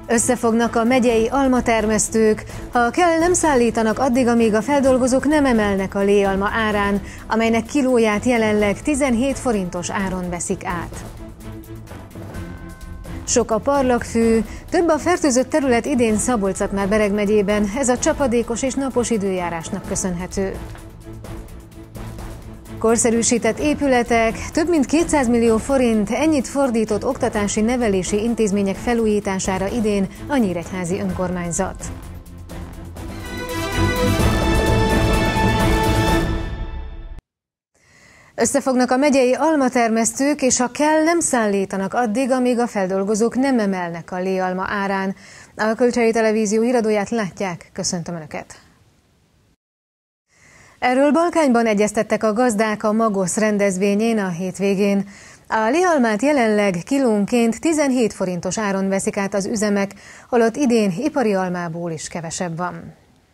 Összefognak a megyei almatermesztők, ha kell, nem szállítanak addig, amíg a feldolgozók nem emelnek a léalma árán, amelynek kilóját jelenleg 17 forintos áron veszik át. Sok a parlagfű, több a fertőzött terület idén Szabolcs-Szatmár-Bereg megyében, ez a csapadékos és napos időjárásnak köszönhető. Korszerűsített épületek, több mint 200 millió forint, ennyit fordított oktatási nevelési intézmények felújítására idén a nyíregyházi önkormányzat. Összefognak a megyei almatermesztők, és ha kell, nem szállítanak addig, amíg a feldolgozók nem emelnek a léalma árán. A Kölcsei Televízió híradóját látják, köszöntöm Önöket! Erről Balkányban egyeztettek a gazdák a Magosz rendezvényén a hétvégén. A léalmát jelenleg kilónként 17 forintos áron veszik át az üzemek, holott idén ipari almából is kevesebb van.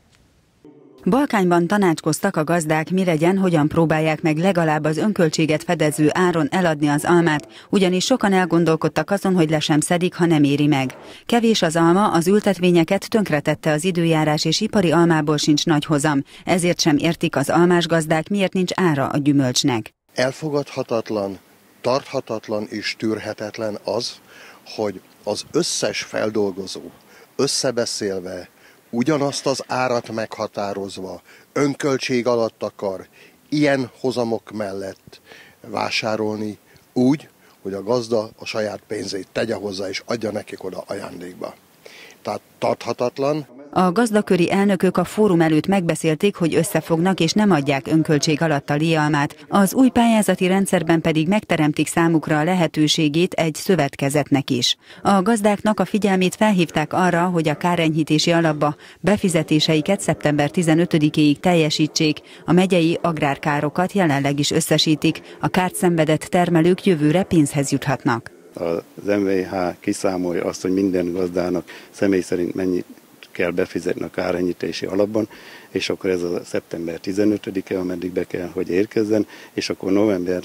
Balkányban tanácskoztak a gazdák, mi legyen, hogyan próbálják meg legalább az önköltséget fedező áron eladni az almát, ugyanis sokan elgondolkodtak azon, hogy le sem szedik, ha nem éri meg. Kevés az alma, az ültetvényeket tönkretette az időjárás, és ipari almából sincs nagy hozam, ezért sem értik az almás gazdák, miért nincs ára a gyümölcsnek. Elfogadhatatlan, tarthatatlan és tűrhetetlen az, hogy az összes feldolgozó összebeszélve, ugyanazt az árat meghatározva, önköltség alatt akar ilyen hozamok mellett vásárolni úgy, hogy a gazda a saját pénzét tegye hozzá és adja nekik oda ajándékba. Tehát tarthatatlan. A gazdaköri elnökök a fórum előtt megbeszélték, hogy összefognak és nem adják önköltség alatt a léalmát, az új pályázati rendszerben pedig megteremtik számukra a lehetőségét egy szövetkezetnek is. A gazdáknak a figyelmét felhívták arra, hogy a kárenyhítési alapba befizetéseiket szeptember 15-éig teljesítsék, a megyei agrárkárokat jelenleg is összesítik, a kárt szenvedett termelők jövőre pénzhez juthatnak. Az MVH kiszámolja azt, hogy minden gazdának személy szerint mennyi kell befizetni a kárenyhítési alapban, és akkor ez a szeptember 15-e, ameddig be kell, hogy érkezzen, és akkor november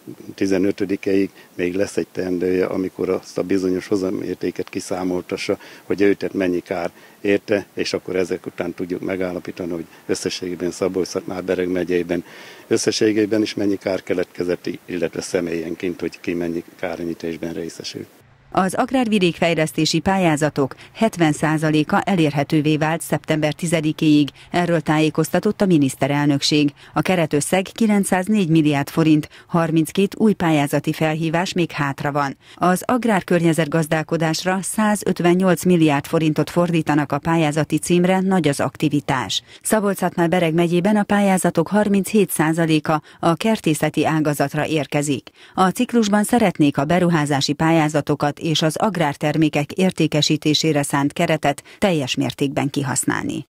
15-ig még lesz egy teendője, amikor azt a bizonyos hozamértéket kiszámoltassa, hogy őtet mennyi kár érte, és akkor ezek után tudjuk megállapítani, hogy összességében Szabolcs-Szatmár-Bereg megyében összességében is mennyi kár keletkezett, illetve személyenként, hogy ki mennyi kárenyhítésben részesül. Az agrárvidékfejlesztési pályázatok 70%-a elérhetővé vált szeptember 10-éig, erről tájékoztatott a miniszterelnökség. A keretösszeg 904 milliárd forint, 32 új pályázati felhívás még hátra van. Az agrárkörnyezetgazdálkodásra 158 milliárd forintot fordítanak a pályázati címre, nagy az aktivitás. Szabolcs-Szatmár-Bereg megyében a pályázatok 37%-a a kertészeti ágazatra érkezik. A ciklusban szeretnék a beruházási pályázatokat és az agrártermékek értékesítésére szánt keretet teljes mértékben kihasználni.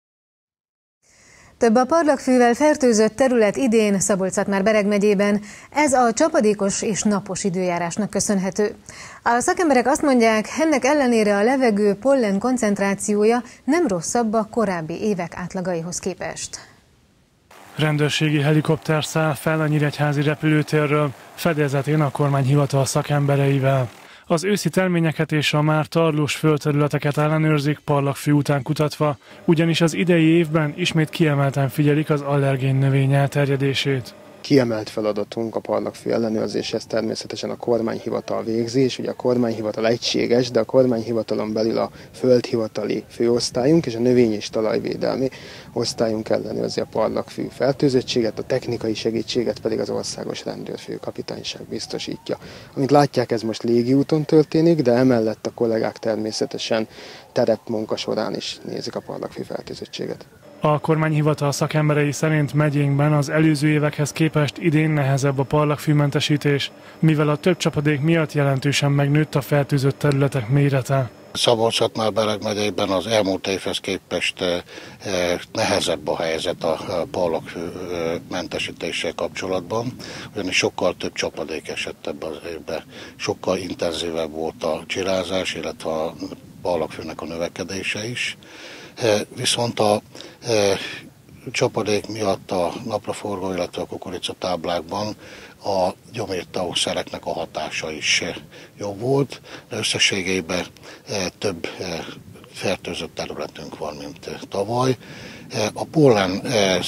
Több a parlagfűvel fertőzött terület idén Szabolcs-Szatmár-Bereg megyében, ez a csapadékos és napos időjárásnak köszönhető. A szakemberek azt mondják, ennek ellenére a levegő pollen koncentrációja nem rosszabb a korábbi évek átlagaihoz képest. Rendőrségi helikopter száll fel a nyíregyházi repülőtérről, fedezetén a kormányhivatal szakembereivel. Az őszi terményeket és a már tarlós földterületeket ellenőrzik, parlagfű után kutatva, ugyanis az idei évben ismét kiemelten figyelik az allergén növény elterjedését. Kiemelt feladatunk a parlagfű ellenőrzés, ez természetesen a kormányhivatal végzi, és ugye a kormányhivatal egységes, de a kormányhivatalon belül a földhivatali főosztályunk és a növény- és talajvédelmi osztályunk ellenőrzi a parlagfű fertőzöttséget, a technikai segítséget pedig az országos rendőrfőkapitányság biztosítja. Amit látják, ez most légiúton történik, de emellett a kollégák természetesen terepmunka során is nézik a parlagfű fertőzöttséget. A kormányhivatal szakemberei szerint megyénkben az előző évekhez képest idén nehezebb a parlagfűmentesítés, mivel a több csapadék miatt jelentősen megnőtt a fertőzött területek mérete. Szabolcs-Szatmár-Bereg megyében az elmúlt évhez képest nehezebb a helyzet a parlagfűmentesítéssel kapcsolatban, ugyanis sokkal több csapadék esett ebben az évben, sokkal intenzívebb volt a csirázás, illetve a parlagfűnek a növekedése is. Viszont a csapadék miatt a napraforgó, illetve a kukoricatáblákban a gyomírtószereknek a hatása is jobb volt, de összességében több fertőzött területünk van, mint tavaly. A pollen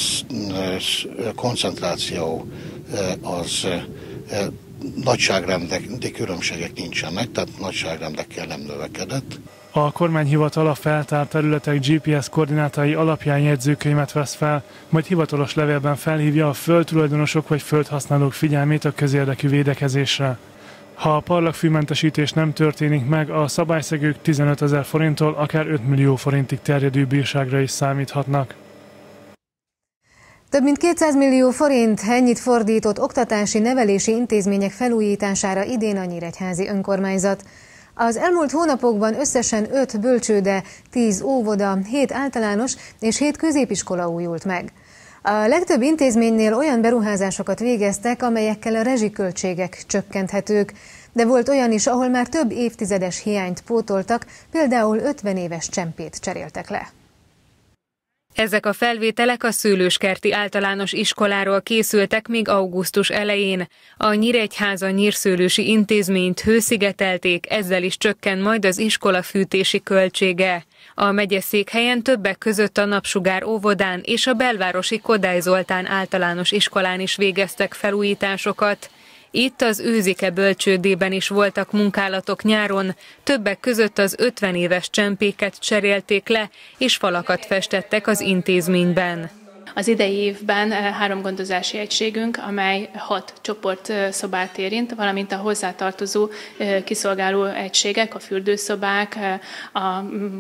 koncentráció az nagyságrendi különbségek nincsenek, tehát nagyságrendekkel nem növekedett. A kormányhivatal a feltárt területek GPS koordinátái alapján jegyzőkönyvet vesz fel, majd hivatalos levélben felhívja a földtulajdonosok vagy földhasználók figyelmét a közérdekű védekezésre. Ha a parlagfűmentesítés nem történik meg, a szabályszegők 15 000 forinttól akár 5 millió forintig terjedő bírságra is számíthatnak. Több mint 200 millió forint, ennyit fordított oktatási, nevelési intézmények felújítására idén a nyíregyházi önkormányzat. Az elmúlt hónapokban összesen 5 bölcsőde, 10 óvoda, 7 általános és 7 középiskola újult meg. A legtöbb intézménynél olyan beruházásokat végeztek, amelyekkel a rezsiköltségek csökkenthetők, de volt olyan is, ahol már több évtizedes hiányt pótoltak, például 50 éves csempét cseréltek le. Ezek a felvételek a Szőlőskerti általános iskoláról készültek még augusztus elején. A Nyíregyháza nyírszőlősi intézményt hőszigetelték, ezzel is csökken majd az iskola fűtési költsége. A megyeszékhelyen többek között a Napsugár óvodán és a belvárosi Kodály Zoltán általános iskolán is végeztek felújításokat. Itt az Őzike bölcsődében is voltak munkálatok nyáron, többek között az 50 éves csempéket cserélték le, és falakat festettek az intézményben. Az idei évben 3 gondozási egységünk, amely 6 csoportszobát érint, valamint a hozzátartozó kiszolgáló egységek, a fürdőszobák, a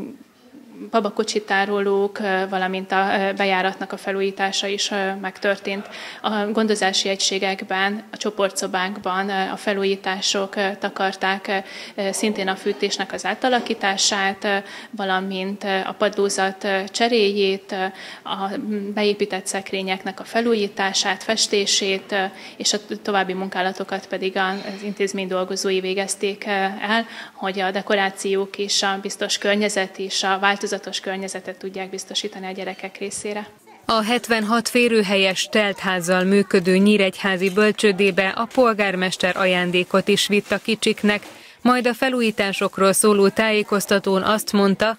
babakocsitárolók, valamint a bejáratnak a felújítása is megtörtént. A gondozási egységekben, a csoportszobákban a felújítások takarták szintén a fűtésnek az átalakítását, valamint a padlózat cseréjét, a beépített szekrényeknek a felújítását, festését, és a további munkálatokat pedig az intézmény dolgozói végezték el, hogy a dekorációk és a biztos környezet és a változatos környezetet tudják biztosítani a gyerekek részére. A 76 férőhelyes teltházzal működő nyíregyházi bölcsődébe a polgármester ajándékot is vitt a kicsiknek, majd a felújításokról szóló tájékoztatón azt mondta,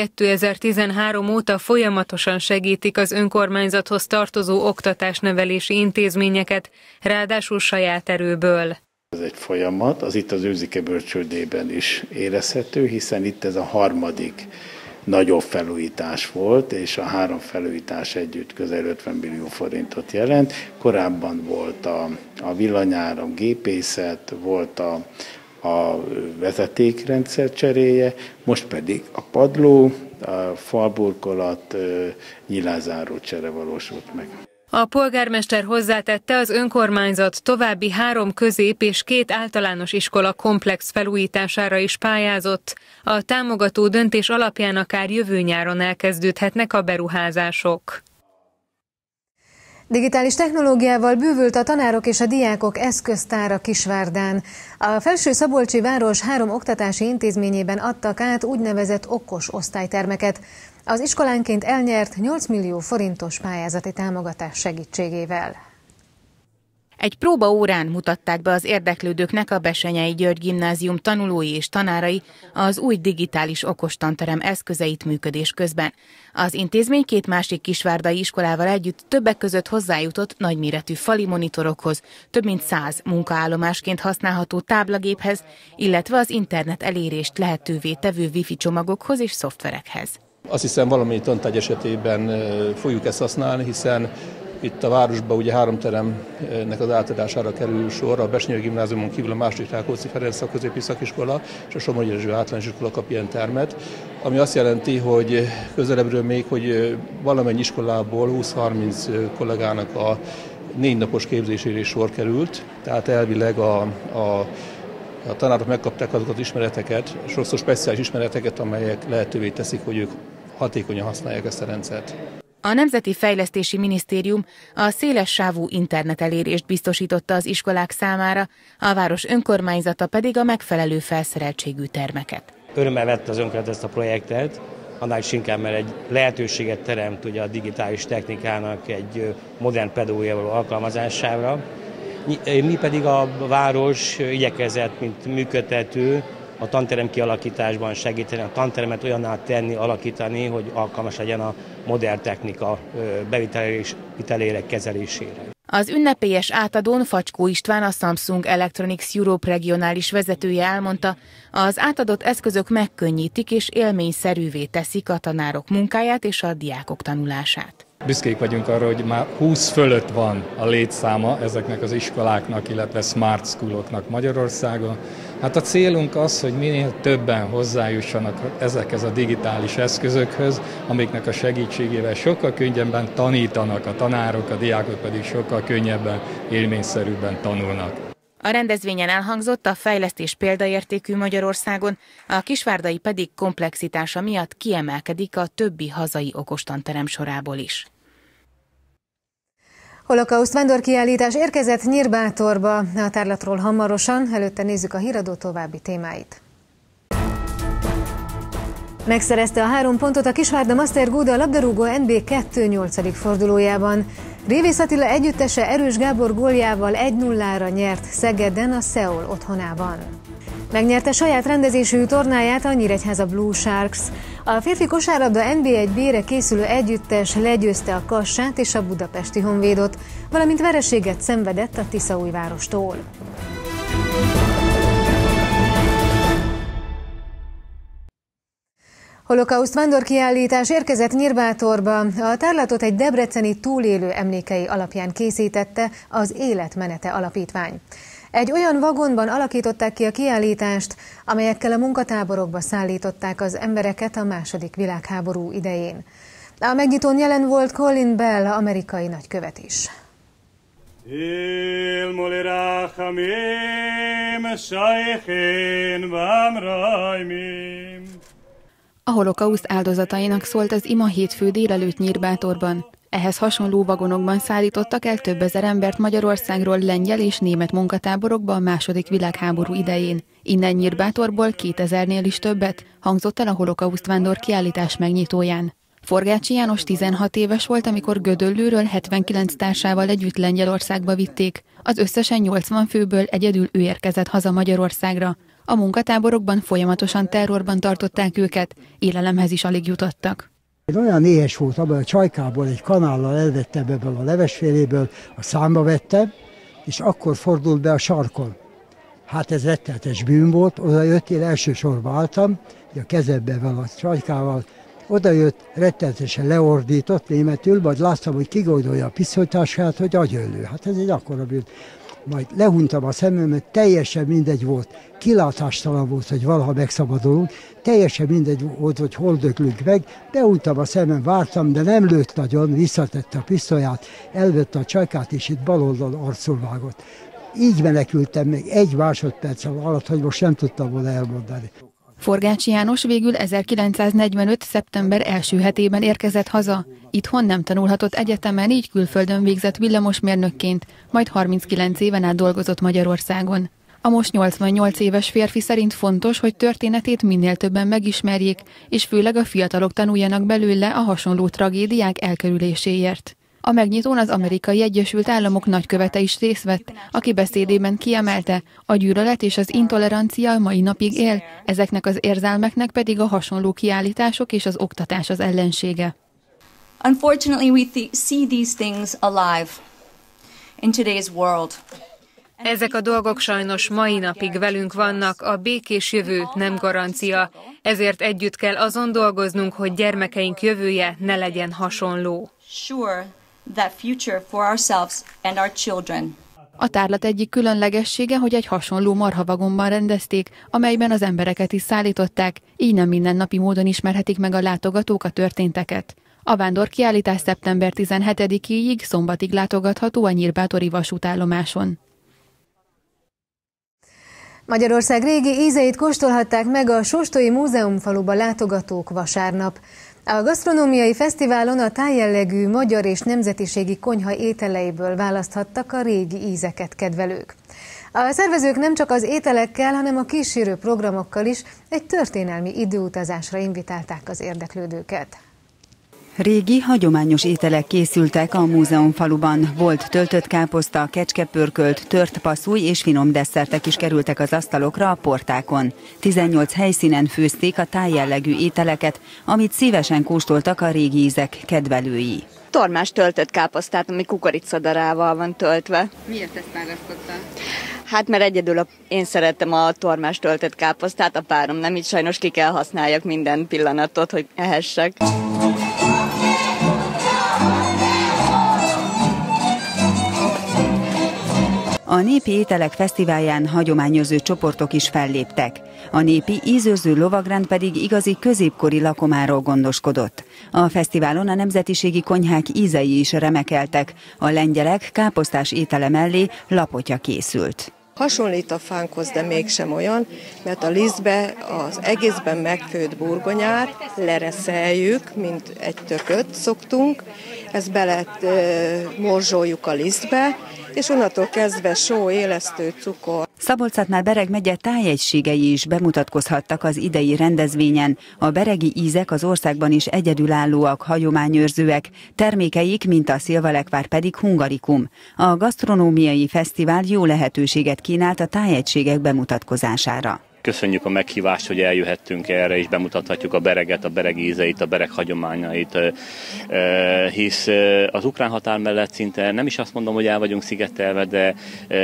2013 óta folyamatosan segítik az önkormányzathoz tartozó oktatásnevelési intézményeket, ráadásul saját erőből. Ez egy folyamat, az itt az Őzike bölcsődében is érezhető, hiszen itt ez a harmadik nagyobb felújítás volt, és a 3 felújítás együtt közel 50 millió forintot jelent. Korábban volt a villanyáram, gépészet, volt a vezetékrendszer cseréje, most pedig a padló, a falburkolat, nyilázáró csere valósult meg. A polgármester hozzátette, az önkormányzat további 3 közép- és 2 általános iskola komplex felújítására is pályázott. A támogató döntés alapján akár jövő nyáron elkezdődhetnek a beruházások. Digitális technológiával bővült a tanárok és a diákok eszköztára Kisvárdán. A Felső-Szabolcsi város 3 oktatási intézményében adtak át úgynevezett okos osztálytermeket. Az iskolánként elnyert 8 millió forintos pályázati támogatás segítségével. Egy próbaórán mutatták be az érdeklődőknek a Bessenyei György Gimnázium tanulói és tanárai az új digitális okostanterem eszközeit működés közben. Az intézmény 2 másik kisvárdai iskolával együtt többek között hozzájutott nagyméretű fali monitorokhoz, több mint 100 munkaállomásként használható táblagéphez, illetve az internet elérést lehetővé tevő wifi csomagokhoz és szoftverekhez. Azt hiszem, valamennyi tantárgy esetében fogjuk ezt használni, hiszen itt a városban ugye 3 teremnek az átadására kerül sor, a Bessenyei Gimnáziumon kívül a második Rákóczi Ferenc szakközépi szakiskola és a Somogyi Erzsébet általános iskola kap ilyen termet, ami azt jelenti, hogy közelebbről még, hogy valamennyi iskolából 20-30 kollégának a 4 napos képzésére is sor került, tehát elvileg a tanárok megkapták azokat az ismereteket, sokszor speciális ismereteket, amelyek lehetővé teszik, hogy ők hatékonyan használják ezt a rendszert. A Nemzeti Fejlesztési Minisztérium a szélessávú internetelérést biztosította az iskolák számára, a város önkormányzata pedig a megfelelő felszereltségű termeket. Örömmel vett az önkormányzat ezt a projektet, annál is inkább, mert egy lehetőséget teremt ugye a digitális technikának egy modern pedagógiai való alkalmazására. Mi pedig a város igyekezett, mint működtető, a tanterem kialakításban segíteni, a tanteremet olyanná tenni, alakítani, hogy alkalmas legyen a modern technika bevitelére, kezelésére. Az ünnepélyes átadón Facskó István, a Samsung Electronics Europe regionális vezetője elmondta, az átadott eszközök megkönnyítik és élményszerűvé teszik a tanárok munkáját és a diákok tanulását. Büszkék vagyunk arra, hogy már 20 fölött van a létszáma ezeknek az iskoláknak, illetve smart schooloknak Magyarországon. Hát a célunk az, hogy minél többen hozzájussanak ezekhez a digitális eszközökhöz, amiknek a segítségével sokkal könnyebben tanítanak a tanárok, a diákok pedig sokkal könnyebben, élményszerűbben tanulnak. A rendezvényen elhangzott, a fejlesztés példaértékű Magyarországon, a kisvárdai pedig komplexitása miatt kiemelkedik a többi hazai okostanterem sorából is. Holokauszt vándorkiállítás érkezett Nyírbátorba, a tárlatról hamarosan, előtte nézzük a híradó további témáit. Megszerezte a 3 pontot a Kisvárda Master Gouda labdarúgó NB2 8. fordulójában. Révész Attila együttese Erős Gábor góljával 1-0-ra nyert Szegeden a Szeol otthonában. Megnyerte saját rendezésű tornáját a Nyíregyháza Blue Sharks. A férfi kosárlabda NB1B-re készülő együttes legyőzte a Kassát és a Budapesti Honvédot, valamint vereséget szenvedett a Tiszaújvárostól. Holokauszt vándorkiállítás érkezett Nyírbátorba. A tárlatot egy debreceni túlélő emlékei alapján készítette az Életmenete Alapítvány. Egy olyan vagonban alakították ki a kiállítást, amelyekkel a munkatáborokba szállították az embereket a II. Világháború idején. A megnyitón jelen volt Colin Bell, amerikai nagykövet is. A holokauszt áldozatainak szólt az ima hétfő délelőtt Nyírbátorban. Ehhez hasonló vagonokban szállítottak el több ezer embert Magyarországról lengyel és német munkatáborokba a II. Világháború idején. Innen Nyírbátorból 2000-nél is többet, hangzott el a holokauszt vándor kiállítás megnyitóján. Forgácsi János 16 éves volt, amikor Gödöllőről 79 társával együtt Lengyelországba vitték. Az összesen 80 főből egyedül ő érkezett haza Magyarországra. A munkatáborokban folyamatosan terrorban tartották őket, élelemhez is alig jutottak. Olyan éhes volt, abban a csajkából egy kanállal elvettem ebből a levesféléből, a számba vettem, és akkor fordult be a sarkon. Hát ez rettenetes bűn volt, oda jött, én elsősorban álltam, a kezemben a csajkával, oda jött, rettenetesen leordított németül, majd láttam, hogy kigondolja a pisztolytáskát, hogy agyöllő. Hát ez egy akkora bűn. Majd lehuntam a szememet, teljesen mindegy volt, kilátástalan volt, hogy valaha megszabadulunk, teljesen mindegy volt, hogy hol döglünk meg, behuntam a szemem, vártam, de nem lőtt nagyon, visszatette a pisztolyát, elvette a csajkát, és itt bal oldalon arcul vágott. Így menekültem meg 1 másodperc alatt, hogy most nem tudtam volna elmondani. Forgácsi János végül 1945. szeptember első hetében érkezett haza. Itthon nem tanulhatott egyetemen, így külföldön végzett villamosmérnökként, majd 39 éven át dolgozott Magyarországon. A most 88 éves férfi szerint fontos, hogy történetét minél többen megismerjék, és főleg a fiatalok tanuljanak belőle a hasonló tragédiák elkerüléséért. A megnyitón az Amerikai Egyesült Államok nagykövete is részt vett, aki beszédében kiemelte, a gyűlölet és az intolerancia mai napig él, ezeknek az érzelmeknek pedig a hasonló kiállítások és az oktatás az ellensége. Unfortunately, we see these things alive in today's world. Ezek a dolgok sajnos mai napig velünk vannak, a békés jövő nem garancia, ezért együtt kell azon dolgoznunk, hogy gyermekeink jövője ne legyen hasonló. That future for ourselves and our children. A tárlat egyik különlegessége, hogy egy hasonló marhavagonban rendezték, amelyben az embereket is szállították, így nem mindennapi módon ismerhetik meg a látogatók a történteket. A vándorkiállítás szeptember 17-éig szombatig látogatható a nyírbátori vasútállomáson. Magyarország régi ízeit kóstolhatták meg a Sóstói Múzeumfaluba látogatók vasárnap. A gasztronómiai fesztiválon a tájjellegű magyar és nemzetiségi konyha ételeiből választhattak a régi ízeket kedvelők. A szervezők nem csak az ételekkel, hanem a kísérő programokkal is egy történelmi időutazásra invitálták az érdeklődőket. Régi, hagyományos ételek készültek a múzeumfaluban. Volt töltött káposzta, kecskepörkölt, tört passzúj és finom desszertek is kerültek az asztalokra a portákon. 18 helyszínen főzték a tájjellegű ételeket, amit szívesen kóstoltak a régi ízek kedvelői. Tormás töltött káposztát, ami kukoricadarával van töltve. Miért ezt választotta? Hát mert egyedül én szeretem a tormás töltött káposztát, a párom nem, így sajnos ki kell használjak minden pillanatot, hogy ehessek. A Népi Ételek Fesztiválján hagyományőrző csoportok is felléptek. A népi ízőrző lovagrend pedig igazi középkori lakomáról gondoskodott. A fesztiválon a nemzetiségi konyhák ízei is remekeltek. A lengyelek káposztás étele mellé lapotya készült. Hasonlít a fánkhoz, de mégsem olyan, mert a lisztbe az egészben megfőtt burgonyát lereszeljük, mint egy tököt szoktunk, ezt bele morzsoljuk a lisztbe, és onnantól kezdve só, élesztő, cukor. Szabolcs-Szatmár-Bereg megye tájegységei is bemutatkozhattak az idei rendezvényen. A beregi ízek az országban is egyedülállóak, hagyományőrzőek, termékeik, mint a szilvalekvár pedig hungarikum. A gasztronómiai fesztivál jó lehetőséget kínált a tájegységek bemutatkozására. Köszönjük a meghívást, hogy eljöhettünk erre, és bemutathatjuk a bereget, a bereg ízeit, a bereg hagyományait, hisz az ukrán határ mellett szinte nem is azt mondom, hogy el vagyunk szigetelve, de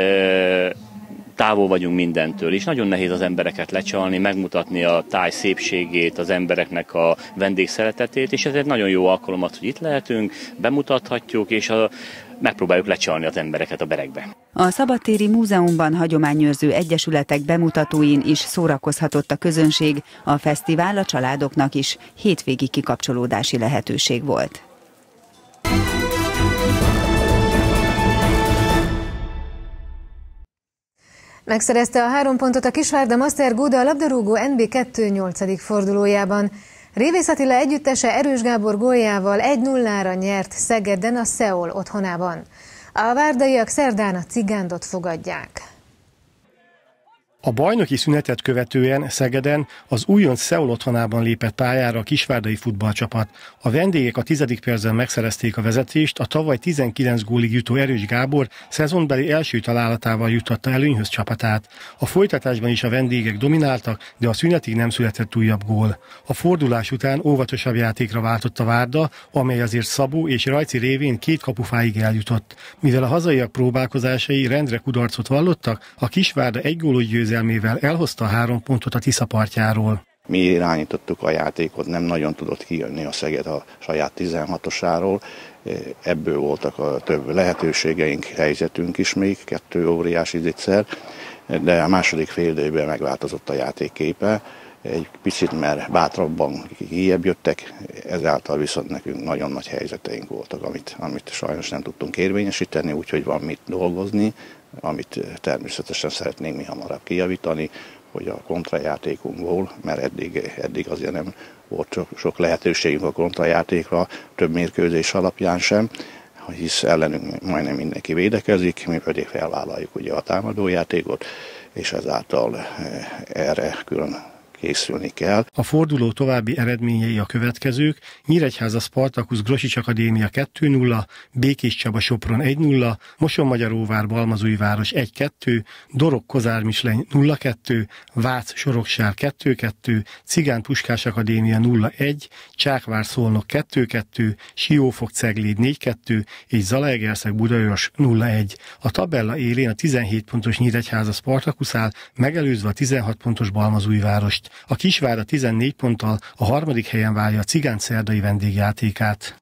távol vagyunk mindentől, és nagyon nehéz az embereket lecsalni, megmutatni a táj szépségét, az embereknek a vendégszeretetét, és ez egy nagyon jó alkalom, hogy itt lehetünk, bemutathatjuk, és megpróbáljuk lecsalni az embereket a beregbe. A Szabadtéri Múzeumban hagyományőrző egyesületek bemutatóin is szórakozhatott a közönség, a fesztivál a családoknak is hétvégi kikapcsolódási lehetőség volt. Megszerezte a 3 pontot a Kisvárda Master Gouda a labdarúgó NB2 8. fordulójában. Révész Attila együttese Erős Gábor góljával 1-0-ra nyert Szegeden a Szeol otthonában. A várdaiak szerdán a Cigándot fogadják. A bajnoki szünetet követően Szegeden az újonc Szeol otthonában lépett pályára a kisvárdai futballcsapat. A vendégek a 10. percben megszerezték a vezetést, a tavaly 19 gólig jutó Erős Gábor szezonbeli első találatával juttatta előnyhöz csapatát. A folytatásban is a vendégek domináltak, de a szünetig nem született újabb gól. A fordulás után óvatosabb játékra váltott a Várda, amely azért Szabó és Rajci révén 2 kapufáig eljutott. Mivel a hazaiak próbálkozásai rendre kudarcot vallottak, a Kisvárda 1 gólos győzelmével elhozta a 3 pontot a Tisza partjáról. Mi irányítottuk a játékot, nem nagyon tudott kijönni a Szeged a saját 16-osáról. Ebből voltak a több lehetőségeink, helyzetünk is még, 2 óriási zicser, de a második fél időben megváltozott a játékképe. Egy picit már bátrabban kijebb jöttek, ezáltal viszont nekünk nagyon nagy helyzeteink voltak, amit sajnos nem tudtunk érvényesíteni, úgyhogy van mit dolgozni, amit természetesen szeretnénk mi hamarabb kijavítani, hogy a kontrajátékunkból, mert eddig azért nem volt sok lehetőségünk a kontrajátékra, több mérkőzés alapján sem, hisz ellenünk majdnem mindenki védekezik, mi pedig felvállaljuk ugye a támadójátékot, és ezáltal erre külön készülni kell. A forduló további eredményei a következők: Nyíregyháza Spartacus Grosics Akadémia 2-0, Békés Csaba Sopron 1-0, Mosonmagyaróvár Balmazújváros 1-2, Dorog Kozár Misleny 0-2, Vác Soroksár 2-2, Cigán Puskás Akadémia 0-1, Csákvár Szolnok 2-2, Siófok Cegléd 4-2 és Zalaegerszeg Budaörs 0-1. A tabella élén a 17 pontos Nyíregyháza Spartacus áll, megelőzve a 16 pontos Balmazújvárost. A Kisvárda 14 ponttal a 3. helyen várja a Cigán-szerdai vendégjátékát.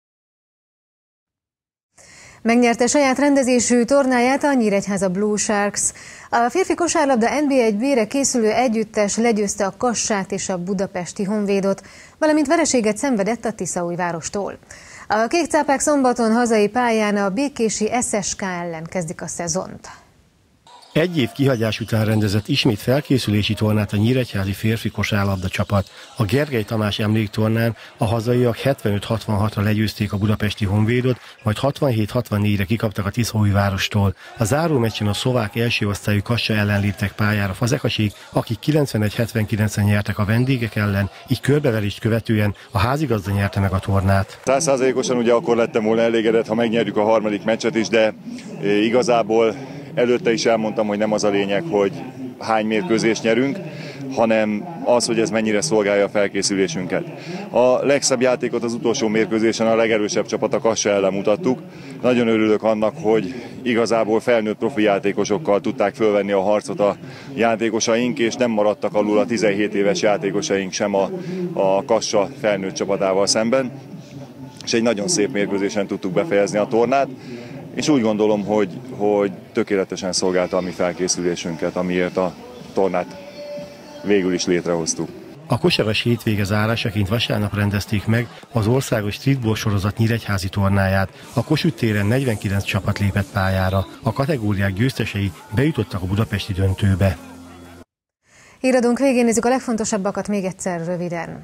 Megnyerte saját rendezésű tornáját a Nyíregyháza Blue Sharks. A férfi kosárlabda NB1B-re készülő együttes legyőzte a Kassát és a budapesti Honvédot, valamint vereséget szenvedett a Tiszaújvárostól. A kékcápák szombaton hazai pályán a békési SSK ellen kezdik a szezont. Egy év kihagyás után rendezett ismét felkészülési tornát a nyíregyházi férfi kosárlabda csapat. A Gergely Tamás emléktornán a hazaiak 75-66-ra legyőzték a budapesti Honvédot, majd 67-64-re kikaptak a Tiszaújvárostól. A záró meccsen a szlovák első osztályú Kassa ellen léptek pályára Fazekasék, akik 91-79-en nyertek a vendégek ellen, így körbeverést követően a házigazda nyerte meg a tornát. 100%-osan ugye akkor lettem volna elégedett, ha megnyerjük a harmadik meccset is, de igazából előtte is elmondtam, hogy nem az a lényeg, hogy hány mérkőzést nyerünk, hanem az, hogy ez mennyire szolgálja a felkészülésünket. A legszebb játékot az utolsó mérkőzésen a legerősebb csapat a Kassa ellen mutattuk. Nagyon örülök annak, hogy igazából felnőtt profi játékosokkal tudták fölvenni a harcot a játékosaink, és nem maradtak alul a 17 éves játékosaink sem a Kassa felnőtt csapatával szemben. És egy nagyon szép mérkőzésen tudtuk befejezni a tornát. És úgy gondolom, hogy tökéletesen szolgálta a mi felkészülésünket, amiért a tornát végül is létrehoztuk. A kosaras hétvége zárásaként vasárnap rendezték meg az országos streetball sorozat nyíregyházi tornáját. A Kossuth téren 49 csapat lépett pályára. A kategóriák győztesei bejutottak a budapesti döntőbe. Híradónk végén nézzük a legfontosabbakat még egyszer röviden.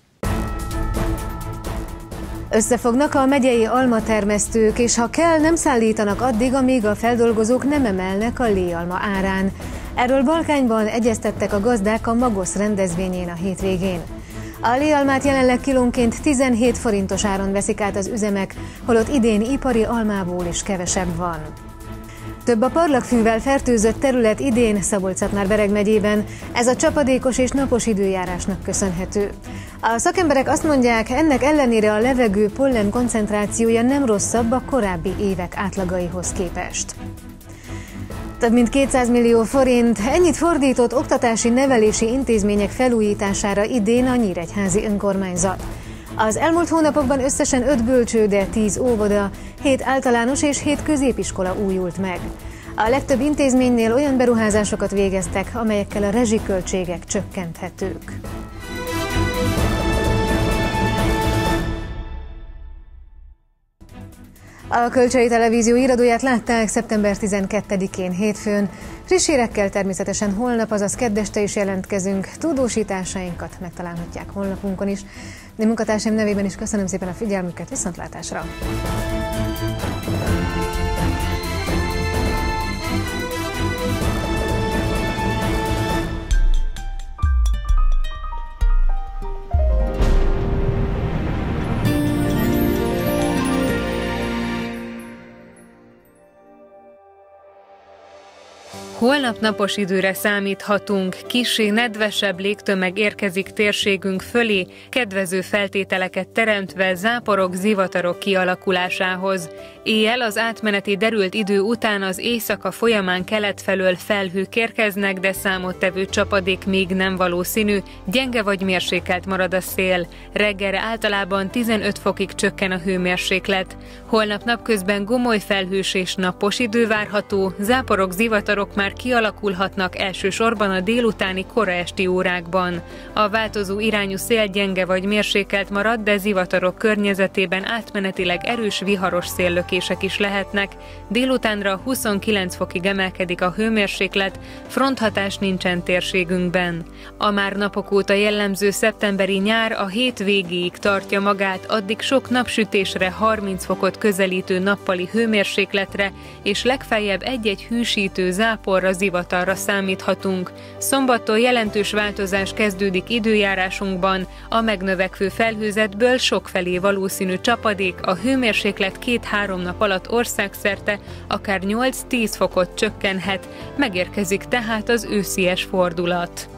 Összefognak a megyei almatermesztők, és ha kell, nem szállítanak addig, amíg a feldolgozók nem emelnek a léalma árán. Erről Balkányban egyeztettek a gazdák a Magosz rendezvényén a hétvégén. A léalmát jelenleg kilónként 17 forintos áron veszik át az üzemek, holott idén ipari almából is kevesebb van. Több a parlagfűvel fertőzött terület idén Szabolcs-Szatmár-Bereg megyében, ez a csapadékos és napos időjárásnak köszönhető. A szakemberek azt mondják, ennek ellenére a levegő pollen koncentrációja nem rosszabb a korábbi évek átlagaihoz képest. Több mint 200 millió forint, ennyit fordított oktatási nevelési intézmények felújítására idén a nyíregyházi önkormányzat. Az elmúlt hónapokban összesen 5 bölcsőde, 10 óvoda, 7 általános és 7 középiskola újult meg. A legtöbb intézménynél olyan beruházásokat végeztek, amelyekkel a rezsiköltségek csökkenthetők. A Kölcsei Televízió híradóját látták szeptember 12-én hétfőn. Friss hírekkel természetesen holnap, azaz kedd este is jelentkezünk. Tudósításainkat megtalálhatják honlapunkon is. De munkatársaim nevében is köszönöm szépen a figyelmüket, viszontlátásra! Holnap napos időre számíthatunk, kissé nedvesebb légtömeg érkezik térségünk fölé, kedvező feltételeket teremtve záporok, zivatarok kialakulásához. Éjjel az átmeneti derült idő után az éjszaka folyamán kelet felől felhők érkeznek, de számottevő csapadék még nem valószínű, gyenge vagy mérsékelt marad a szél. Reggelre általában 15 fokig csökken a hőmérséklet. Holnap napközben gomoly felhős és napos idő várható, záporok, zivatarok már kialakulhatnak elsősorban a délutáni kora esti órákban. A változó irányú szél gyenge vagy mérsékelt marad, de zivatarok környezetében átmenetileg erős viharos széllökések is lehetnek. Délutánra 29 fokig emelkedik a hőmérséklet, fronthatás nincsen térségünkben. A már napok óta jellemző szeptemberi nyár a hét végéig tartja magát, addig sok napsütésre, 30 fokot közelítő nappali hőmérsékletre és legfeljebb egy-egy hűsítő záporra, zivatarra számíthatunk. Szombattól jelentős változás kezdődik időjárásunkban, a megnövekvő felhőzetből sokfelé valószínű csapadék, a hőmérséklet 2-3 nap alatt országszerte akár 8-10 fokot csökkenhet, megérkezik tehát az őszies fordulat.